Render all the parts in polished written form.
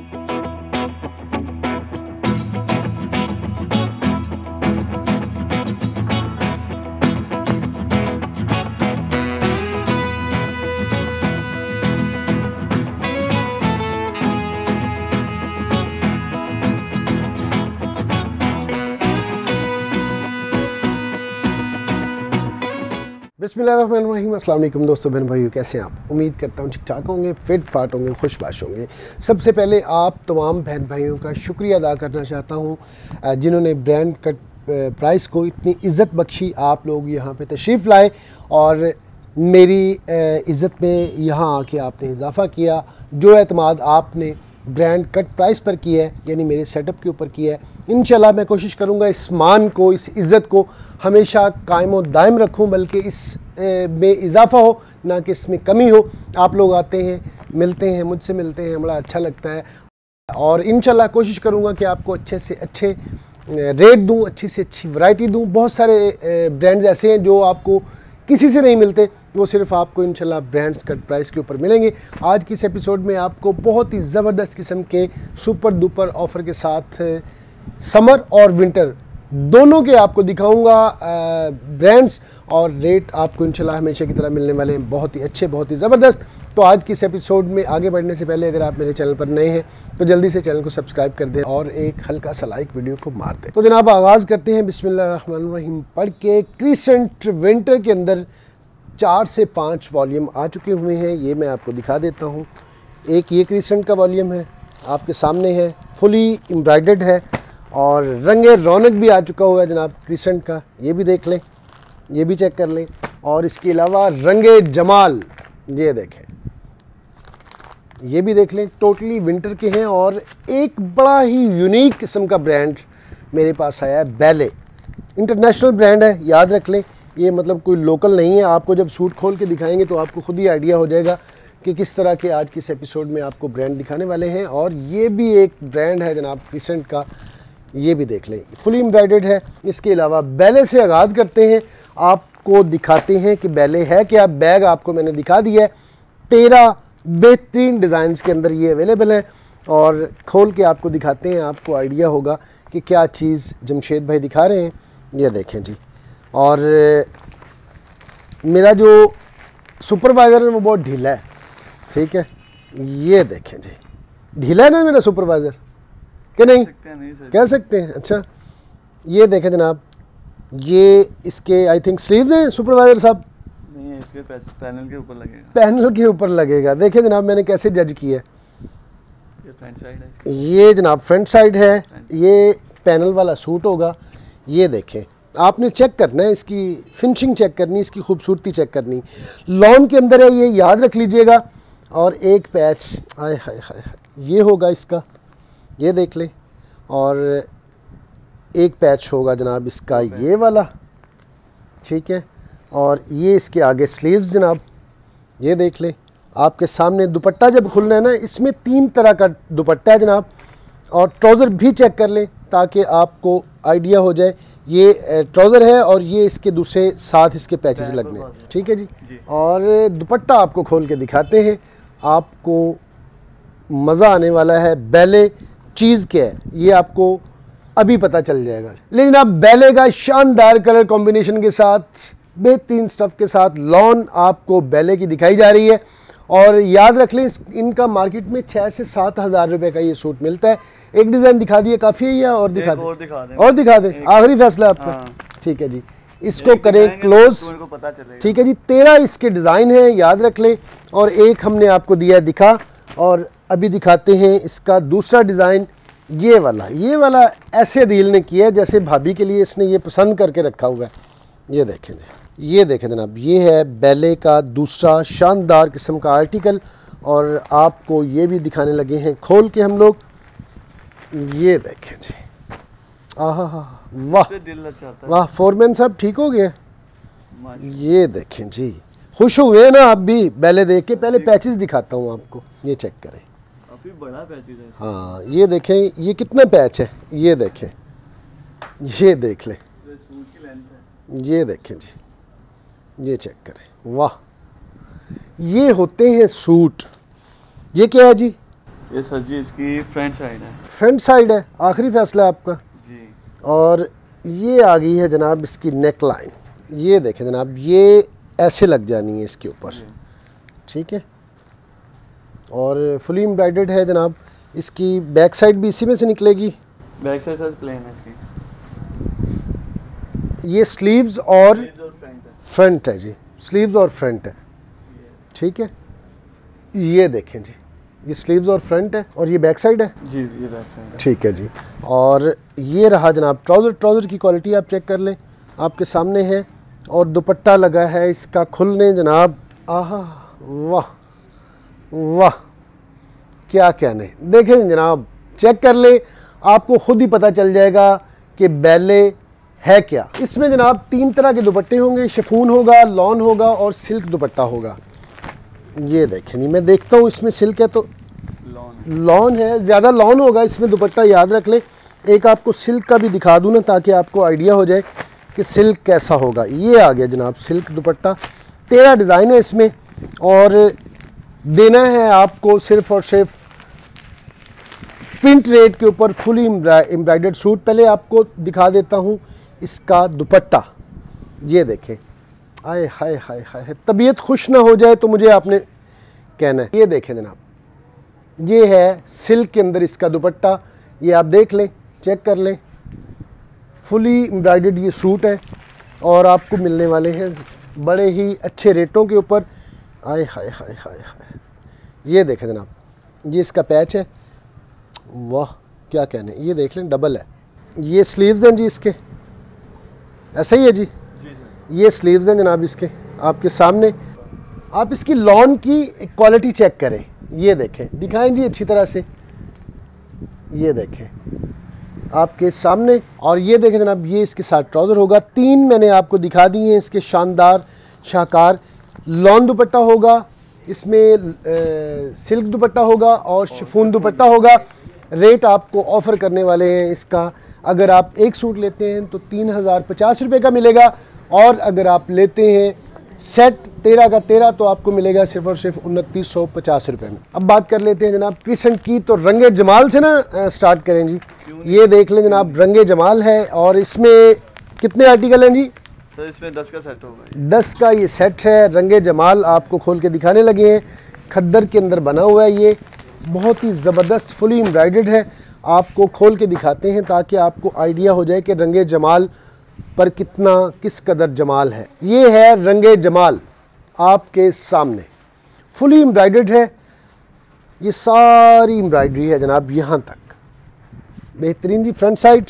बिस्मिल्लाहिर्रहमानिर्रहीम। अस्सलाम वालेकुम दोस्तों, बहन भाइयों, कैसे हैं आप? उम्मीद करता हूँ ठीक ठाक होंगे, फिट फाट होंगे, खुशबाश होंगे। सबसे पहले आप तमाम बहन भाइयों का शुक्रिया अदा करना चाहता हूँ जिन्होंने ब्रांड कट प्राइस को इतनी इज़्ज़त बख्शी। आप लोग यहाँ पे तशरीफ़ लाए और मेरी इज़्ज़त में यहाँ आके आपने इजाफ़ा किया। जो एतमाद आपने ब्रांड कट प्राइस पर किया है, यानी मेरे सेटअप के ऊपर किया है, इंशाल्लाह मैं कोशिश करूँगा इस मान को, इस इज़्ज़त को हमेशा कायम व दायम रखूँ, बल्कि इस में इजाफ़ा हो, ना कि इसमें कमी हो। आप लोग आते हैं, मिलते हैं, मुझसे मिलते हैं, बड़ा अच्छा लगता है और इंशाल्लाह कोशिश करूँगा कि आपको अच्छे से अच्छे रेट दूँ, अच्छी से अच्छी वैरायटी दूँ। बहुत सारे ब्रांड्स ऐसे हैं जो आपको किसी से नहीं मिलते, वो सिर्फ आपको इंशाल्लाह ब्रांड्स कट प्राइस के ऊपर मिलेंगे। आज की इस एपिसोड में आपको बहुत ही ज़बरदस्त किस्म के सुपर डुपर ऑफ़र के साथ समर और विंटर दोनों के आपको दिखाऊंगा ब्रांड्स, और रेट आपको इंशाल्लाह हमेशा की तरह मिलने वाले हैं, बहुत ही अच्छे, बहुत ही ज़बरदस्त। तो आज की इस एपिसोड में आगे बढ़ने से पहले अगर आप मेरे चैनल पर नए हैं तो जल्दी से चैनल को सब्सक्राइब कर दें और एक हल्का सा लाइक वीडियो को मार दें। तो जनाब आगाज़ करते हैं बिस्मिल्लाहिर्रहमानिर्रहीम पढ़ के। क्रिसेंट विंटर के अंदर 4 से 5 वॉल्यूम आ चुके हुए हैं, ये मैं आपको दिखा देता हूँ। एक ये क्रिसेंट का वॉल्यूम है, आपके सामने है, फुली एम्ब्रॉयडर्ड है और रंगे रौनक भी आ चुका हुआ है जनाब क्रिसेंट का। ये भी देख लें, ये भी चेक कर लें। और इसके अलावा रंगे जमाल, ये देखें, ये भी देख लें, टोटली विंटर के हैं। और एक बड़ा ही यूनिक किस्म का ब्रांड मेरे पास आया है, बैले। इंटरनेशनल ब्रांड है, याद रख लें, ये मतलब कोई लोकल नहीं है। आपको जब सूट खोल के दिखाएंगे तो आपको खुद ही आइडिया हो जाएगा कि किस तरह के आज की इस एपिसोड में आपको ब्रांड दिखाने वाले हैं। और ये भी एक ब्रांड है जनाब क्रिसेंट का, ये भी देख लें, फुली एम्ब्रॉयडर्ड है। इसके अलावा बैले से आगाज़ करते हैं, आपको दिखाते हैं कि बैले है क्या। बैग आपको मैंने दिखा दिया है, 13 बेहतरीन डिज़ाइंस के अंदर ये अवेलेबल है और खोल के आपको दिखाते हैं, आपको आइडिया होगा कि क्या चीज़ जमशेद भाई दिखा रहे हैं। ये देखें जी, और मेरा जो सुपरवाइज़र है वो बहुत ढीला है, ठीक है, ये देखें जी, ढीला है ना मेरा सुपरवाइज़र, कि नहीं कह सकते हैं। अच्छा, ये देखें जनाब, ये इसके आई थिंक स्लीव्स हैं सुपरवाइज़र साहब, नहीं है, इसके पैनल के ऊपर लगेगा, पैनल के ऊपर लगेगा। देखें जनाब मैंने कैसे जज किया है, ये फ्रंट साइड है, ये जनाब फ्रंट साइड है, ये पैनल वाला सूट होगा। ये देखें, आपने चेक करना है, इसकी फिनिशिंग चेक करनी, इसकी खूबसूरती चेक करनी। लॉन के अंदर है, ये याद रख लीजिएगा। और एक पैच, आय हाय हाय, ये होगा इसका, ये देख लें। और एक पैच होगा जनाब इसका ये वाला, ठीक है। और ये इसके आगे स्लीव्स जनाब, ये देख लें। आपके सामने दुपट्टा जब खुलना है ना, इसमें 3 तरह का दुपट्टा है जनाब। और ट्राउज़र भी चेक कर लें ताकि आपको आइडिया हो जाए। ये ट्राउज़र है और ये इसके दूसरे साथ इसके पैचेस लगने हैं, ठीक है जी। और दुपट्टा आपको खोल के दिखाते हैं, आपको मज़ा आने वाला है। बैले चीज़ क्या है ये आपको अभी पता चल जाएगा। लेकिन आप बैले का शानदार कलर कॉम्बिनेशन के साथ, बेहतरीन स्टफ़ के साथ लॉन आपको बैले की दिखाई जा रही है। और याद रख लें, इनका मार्केट में 6 से 7 हज़ार रुपये का ये सूट मिलता है। एक डिज़ाइन दिखा दिए काफ़ी है या और दिखा दें? और दिखा दें, आखिरी फैसला आपका। ठीक है जी, इसको करें क्लोज, ठीक है जी। 13 इसके डिज़ाइन हैं, याद रख लें। और एक हमने आपको दिया है दिखा, और अभी दिखाते हैं इसका दूसरा डिज़ाइन। ये वाला ऐसे दिल ने किया है जैसे भाभी के लिए इसने ये पसंद करके रखा हुआ है। ये देखें जी, ये देखें जनाब, ये है बैले का दूसरा शानदार किस्म का आर्टिकल। और आपको ये भी दिखाने लगे हैं खोल के हम लोग। ये देखें जी, आहा हा, वाह वाह, फोरमैन साहब ठीक हो गए। ये देखें जी, खुश हुए ना आप भी बैले देख के? पहले पैचेस दिखाता हूँ आपको, ये चेक करें, काफी बड़ा पैचेस है। हाँ ये देखें, ये कितना पैच है, ये देखें, ये देख लें, ये देखें जी, ये चेक करें, वाह। ये होते हैं सूट। ये क्या है जी? ये सर जी इसकी फ्रंट साइड है। फ्रंट साइड है, आखिरी फैसला है आपका। जी। और ये आ गई है जनाब इसकी नेक लाइन, ये देखें जनाब, ये ऐसे लग जानी है इसके ऊपर, ठीक है। और फुली एम्ब्रॉयडर्ड है जनाब। इसकी बैक साइड भी इसी में से निकलेगी। बैक साइड सर प्लेन है इसकी। ये स्लीव्स और फ्रंट है। फ्रंट है जी, स्लीव्स और फ्रंट है, ठीक है। ये देखें जी, ये स्लीव्स और फ्रंट है और ये बैक साइड है। जी ये बैक साइड है। ठीक है जी। और ये रहा जनाब ट्राउज़र। ट्राउज़र की क्वालिटी आप चेक कर लें, आपके सामने है। और दुपट्टा लगा है इसका खुलने जनाब, आहा वाह वाह, क्या कहने। देखें जनाब, चेक कर ले, आपको खुद ही पता चल जाएगा कि बैले है क्या। इसमें जनाब 3 तरह के दुपट्टे होंगे, शिफॉन होगा, लॉन होगा और सिल्क दुपट्टा होगा। ये देखें नहीं, मैं देखता हूँ इसमें सिल्क है तो लॉन है, ज़्यादा लॉन होगा इसमें दुपट्टा, याद रख लें। एक आपको सिल्क का भी दिखा दूँ ना, ताकि आपको आइडिया हो जाए कि सिल्क कैसा होगा। ये आ गया जनाब सिल्क दुपट्टा। 13 डिज़ाइन है इसमें और देना है आपको सिर्फ़ और सिर्फ प्रिंट रेट के ऊपर फुली एम्ब्रॉयडर्ड सूट। पहले आपको दिखा देता हूँ इसका दुपट्टा। ये देखें, आए हाय हाय हाय, तबीयत खुश ना हो जाए तो मुझे आपने कहना है। ये देखें जनाब, ये है सिल्क के अंदर इसका दुपट्टा। ये आप देख लें, चेक कर लें, फुली एम्ब्रॉयडर्ड ये सूट है और आपको मिलने वाले हैं बड़े ही अच्छे रेटों के ऊपर। आए हाय हाय हाय हाय, ये देखें जनाब, ये इसका पैच है, वाह क्या कहने। ये देख लें, डबल है। ये स्लीव्स हैं जी इसके, ऐसा ही है जी। ये स्लीव्स हैं जनाब इसके, आपके सामने। आप इसकी लॉन की क्वालिटी चेक करें, ये देखें, दिखाएं जी अच्छी तरह से। ये देखें आपके सामने। और ये देखें जनाब, ये इसके साथ ट्राउज़र होगा। 3 मैंने आपको दिखा दिए हैं इसके शानदार शाहकार। लॉन दुपट्टा होगा, इसमें सिल्क दुपट्टा होगा और शिफॉन दुपट्टा होगा। रेट आपको ऑफ़र करने वाले हैं इसका, अगर आप एक सूट लेते हैं तो 3050 रुपये का मिलेगा, और अगर आप लेते हैं सेट 13 का 13 तो आपको मिलेगा सिर्फ और सिर्फ 2950 रुपये में। अब बात कर लेते हैं जनाब क्रिसेंट की, तो रंगे जमाल से ना स्टार्ट करें जी। ये देख लें जनाब, रंगे जमाल है और इसमें कितने आर्टिकल हैं जी? सर इसमें 10 का सेट होगा। 10 का ये सेट है। रंगे जमाल आपको खोल के दिखाने लगे हैं, खद्दर के अंदर बना हुआ है। ये बहुत ही ज़बरदस्त फुली एम्ब्रॉयडर्ड है। आपको खोल के दिखाते हैं ताकि आपको आइडिया हो जाए कि रंगे जमाल पर कितना किस कदर जमाल है। ये है रंगे जमाल आपके सामने, फुली एम्ब्रॉयडर्ड है। ये सारी एम्ब्रॉयडरी है जनाब यहाँ तक, बेहतरीन जी। फ्रंट साइड,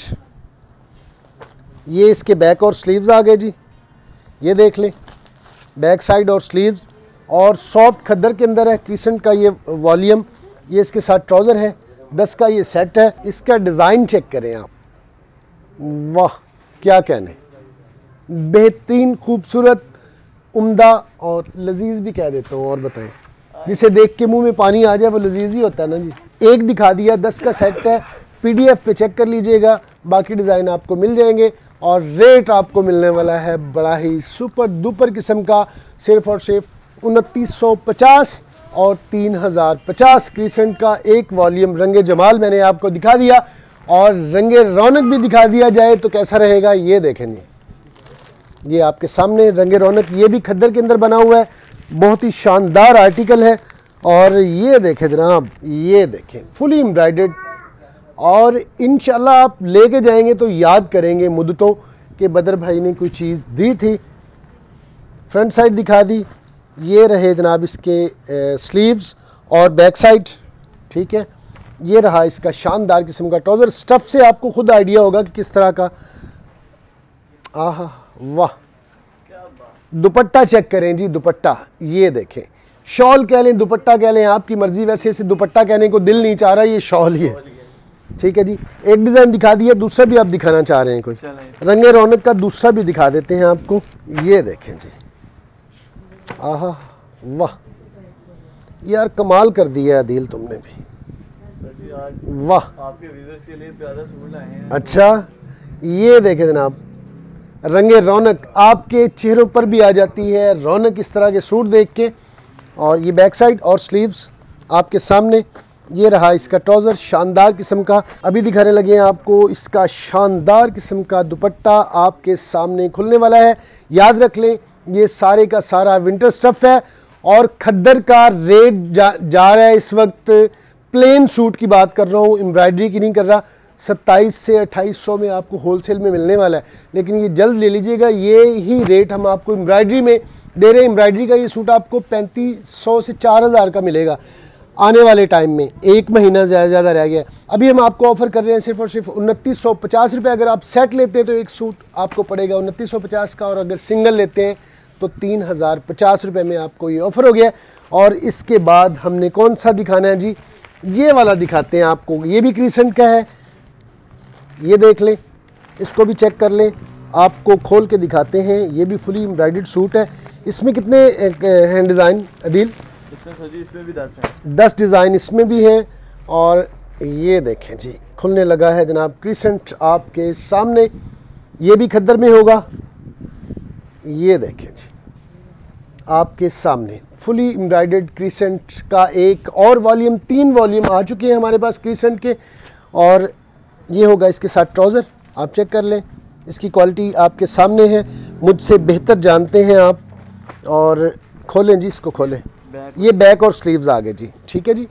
ये इसके बैक और स्लीव्स आ गए जी। ये देख लें, बैक साइड और स्लीव्स, और सॉफ्ट खद्दर के अंदर है। क्रिसेंट का ये वॉल्यूम, ये इसके साथ ट्राउज़र है। 10 का ये सेट है। इसका डिज़ाइन चेक करें आप, वाह क्या कहने, बेहतरीन, खूबसूरत, उम्दा और लजीज भी कह देता हूँ। और बताएं, जिसे देख के मुंह में पानी आ जाए वो लजीज ही होता है ना जी। एक दिखा दिया, 10 का सेट है। PDF पे चेक कर लीजिएगा, बाकी डिज़ाइन आपको मिल जाएंगे। और रेट आपको मिलने वाला है बड़ा ही सुपर डुपर किस्म का, सिर्फ और सिर्फ 2950 और 3050। क्रिसेंट का एक वॉल्यूम रंगे जमाल मैंने आपको दिखा दिया, और रंगे रौनक भी दिखा दिया जाए तो कैसा रहेगा। ये देखेंगे, ये आपके सामने रंगे रौनक, ये भी खद्दर के अंदर बना हुआ है, बहुत ही शानदार आर्टिकल है। और ये देखें जनाब, ये देखें फुली एम्ब्रॉयडर्ड, और इंशाल्लाह आप लेके जाएंगे तो याद करेंगे मुद्दतों कि बदर भाई ने कोई चीज़ दी थी। फ्रंट साइड दिखा दी। ये रहे जनाब इसके स्लीव्स और बैक साइड, ठीक है। ये रहा इसका शानदार किस्म का ट्राउज़र। स्टफ़ से आपको खुद आइडिया होगा कि किस तरह का। आहा वाह, दुपट्टा चेक करें जी, दुपट्टा ये देखें। शॉल कह लें, दुपट्टा कह लें, आपकी मर्ज़ी। वैसे इसे दुपट्टा कहने को दिल नहीं चाह रहा, ये शॉल ही है, ठीक है जी। एक डिज़ाइन दिखा दिया, दूसरा भी आप दिखाना चाह रहे हैं कोई? रंगे रौनक का दूसरा भी दिखा देते हैं आपको। ये देखें जी, आहा वाह यार, कमाल कर दिया है दिल तुमने भी, वाह। आपके व्यूअर्स के लिए प्यारा सूट लाए हैं। अच्छा, ये देखें जनाब, रंगे रौनक आपके चेहरों पर भी आ जाती है रौनक इस तरह के सूट देख के। और ये बैक साइड और स्लीव्स आपके सामने, ये रहा इसका ट्राउज़र, शानदार किस्म का। अभी दिखाने लगे हैं आपको इसका शानदार किस्म का दुपट्टा आपके सामने खुलने वाला है। याद रख लें ये सारे का सारा विंटर स्टफ़ है और खद्दर का रेट जा रहा है इस वक्त, प्लेन सूट की बात कर रहा हूँ, एम्ब्रॉयडरी की नहीं कर रहा, 27 से 2800 में आपको होलसेल में मिलने वाला है। लेकिन ये जल्द ले लीजिएगा, ये ही रेट हम आपको एम्ब्रॉयडरी में दे रहे हैं। एम्ब्रॉयडरी का ये सूट आपको 3500 से 4000 का मिलेगा आने वाले टाइम में। एक महीना ज़्यादा रह गया। अभी हम आपको ऑफ़र कर रहे हैं सिर्फ और सिर्फ 2950 रुपये। अगर आप सेट लेते हैं तो एक सूट आपको पड़ेगा 2950 का, और अगर सिंगल लेते हैं तो 3050 रुपये में आपको ये ऑफ़र हो गया। और इसके बाद हमने कौन सा दिखाना है जी, ये वाला दिखाते हैं आपको। ये भी क्रीसेंट का है, ये देख लें, इसको भी चेक कर लें, आपको खोल के दिखाते हैं। ये भी फुली एम्ब्रॉयडर्ड सूट है। इसमें कितने हैंड डिज़ाइन अदील? इसमें सर जी इसमें भी 10 है। 10 डिज़ाइन इसमें भी है। और ये देखें जी खुलने लगा है जनाब क्रीसेंट आपके सामने। ये भी खद्दर में होगा, ये देखें जी आपके सामने फुली एम्ब्रॉयडर्ड क्रीसेंट का एक और वॉल्यूम, 3 वॉल्यूम आ चुके हैं हमारे पास क्रीसेंट के। और ये होगा इसके साथ ट्राउज़र, आप चेक कर लें, इसकी क्वालिटी आपके सामने है, मुझसे बेहतर जानते हैं आप। और खोलें जी, इसको खोलें, ये बैक और स्लीव्स आ गए जी, ठीक है जी।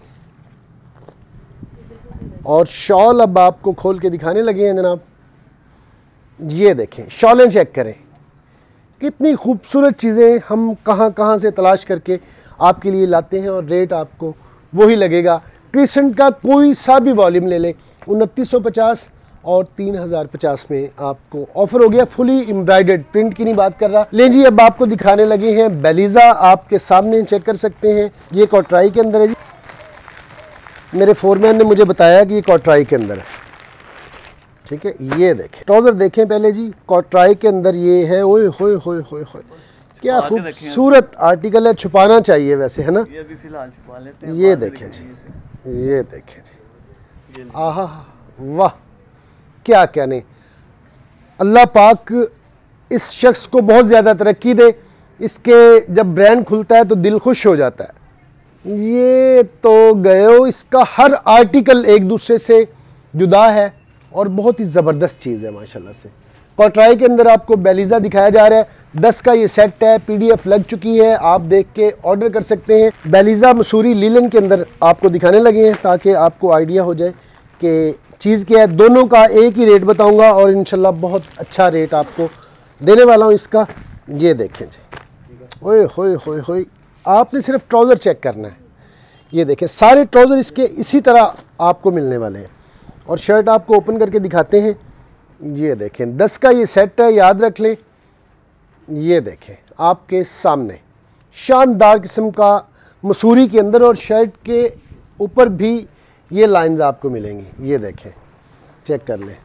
और शॉल अब आपको खोल के दिखाने लगे हैं जनाब। ये देखें, शॉलें चेक करें, कितनी खूबसूरत चीज़ें हम कहाँ कहाँ से तलाश करके आपके लिए लाते हैं और रेट आपको वही लगेगा। क्रीसेंट का कोई सा भी वॉल्यूम ले लें, 2950 और 3050 में आपको ऑफर हो गया। फुली एम्ब्रॉयडर्ड, प्रिंट की नहीं बात कर रहा। ले जी अब आपको दिखाने लगे हैं बेलिज़ा, आपके सामने चेक कर सकते हैं। ये कॉटराई के अंदर है जी, मेरे फोरमैन ने मुझे बताया कि ये कॉटराई के अंदर है, ठीक है। ये देखें ट्राउज़र देखें पहले जी, कॉटराई के अंदर ये है। ओए होए होए होए होए, क्या खूबसूरत आर्टिकल है, छुपाना चाहिए वैसे, है ना। ये अभी फिलहाल छुपा लेते हैं। ये देखें जी, ये देखें जी, आहा वाह, क्या कहने। अल्लाह पाक इस शख्स को बहुत ज़्यादा तरक्की दे। इसके जब ब्रांड खुलता है तो दिल खुश हो जाता है। ये तो गयो, इसका हर आर्टिकल एक दूसरे से जुदा है और बहुत ही ज़बरदस्त चीज़ है माशाल्लाह से। कॉटराई के अंदर आपको बेलिज़ा दिखाया जा रहा है। 10 का ये सेट है, PDF लग चुकी है, आप देख के ऑर्डर कर सकते हैं। बेलिज़ा मसूरी लीलन के अंदर आपको दिखाने लगे हैं ताकि आपको आइडिया हो जाए कि चीज़ क्या है। दोनों का एक ही रेट बताऊंगा और इंशाल्लाह बहुत अच्छा रेट आपको देने वाला हूं इसका। ये देखें जी, ओए होए होए होए, आपने सिर्फ ट्राउज़र चेक करना है। ये देखें सारे ट्राउज़र इसके इसी तरह आपको मिलने वाले हैं। और शर्ट आपको ओपन करके दिखाते हैं। ये देखें 10 का ये सेट है, याद रख लें। ये देखें आपके सामने शानदार किस्म का मसूरी के अंदर, और शर्ट के ऊपर भी ये लाइंस आपको मिलेंगी। ये देखें, चेक कर लें।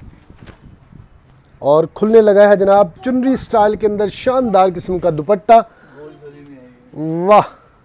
और खुलने लगा है जनाब चुनरी स्टाइल के अंदर शानदार किस्म का दुपट्टा। वाह,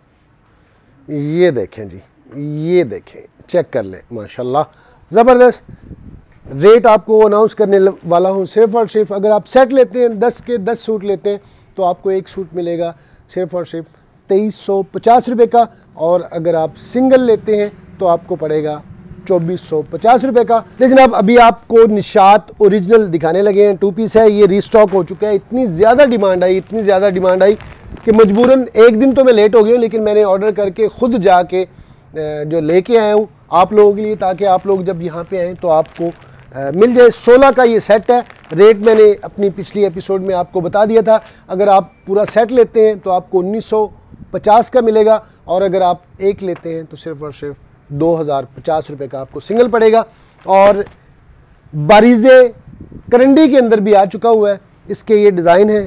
ये देखें जी, ये देखें, चेक कर लें, माशाल्लाह ज़बरदस्त। रेट आपको अनाउंस करने वाला हूँ सिर्फ और सिर्फ, अगर आप सेट लेते हैं 10 के 10 सूट लेते हैं तो आपको एक सूट मिलेगा सिर्फ और सिर्फ 2350 रुपये का। और अगर आप सिंगल लेते हैं तो आपको पड़ेगा 2450 रुपये का। लेकिन अब अभी आपको निशात ओरिजिनल दिखाने लगे हैं। 2 पीस है, ये रीस्टॉक हो चुका है। इतनी ज़्यादा डिमांड आई, इतनी ज़्यादा डिमांड आई कि मजबूरन एक दिन तो मैं लेट हो गया हूँ, लेकिन मैंने ऑर्डर करके ख़ुद जाके जो लेके आया हूँ आप लोगों के लिए, ताकि आप लोग जब यहाँ पे आएँ तो आपको मिल जाए। 16 का ये सेट है। रेट मैंने अपनी पिछली एपिसोड में आपको बता दिया था। अगर आप पूरा सेट लेते हैं तो आपको 1950 का मिलेगा, और अगर आप एक लेते हैं तो सिर्फ और सिर्फ 2050 रुपये का आपको सिंगल पड़ेगा। और बारीज़े करंडी के अंदर भी आ चुका हुआ है। इसके ये डिज़ाइन है,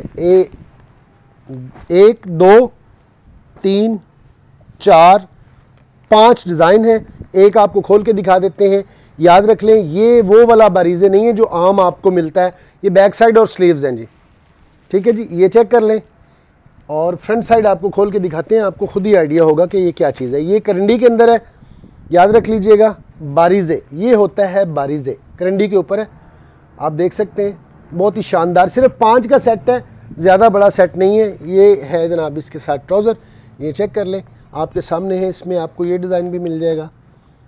1 2 3 4 5 डिज़ाइन है। एक आपको खोल के दिखा देते हैं। याद रख लें ये वो वाला बारीज़े नहीं है जो आम आपको मिलता है, ये बैक साइड और स्लीव्स हैं जी, ठीक है जी। ये चेक कर लें। और फ्रंट साइड आपको खोल के दिखाते हैं, आपको खुद ही आइडिया होगा कि ये क्या चीज़ है। ये करंडी के अंदर है, याद रख लीजिएगा। बारीज़े, ये होता है बारीज़े, करंडी के ऊपर है, आप देख सकते हैं। बहुत ही शानदार, सिर्फ 5 का सेट है, ज़्यादा बड़ा सेट नहीं है। ये है जनाब इसके साथ ट्राउज़र, ये चेक कर लें, आपके सामने है। इसमें आपको ये डिज़ाइन भी मिल जाएगा,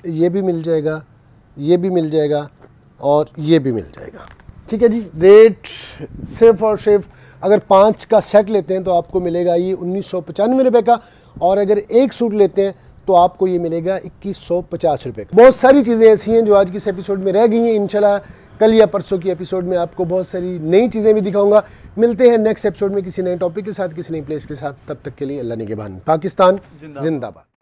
ये भी मिल जाएगा, ये भी मिल जाएगा और ये भी मिल जाएगा। ठीक है जी। रेट सिर्फ और सिर्फ अगर 5 का सेट लेते हैं तो आपको मिलेगा ये 1995 रुपये का, और अगर एक सूट लेते हैं तो आपको ये मिलेगा 2150 रुपये का। बहुत सारी चीज़ें ऐसी हैं जो आज की इस एपिसोड में रह गई हैं। इंशाल्लाह कल या परसों की एपिसोड में आपको बहुत सारी नई चीज़ें भी दिखाऊंगा। मिलते हैं नेक्स्ट एपिसोड में किसी नए टॉपिक के साथ, किसी नई प्लेस के साथ। तब तक के लिए अल्लाह निगहबान। पाकिस्तान जिंदाबाद।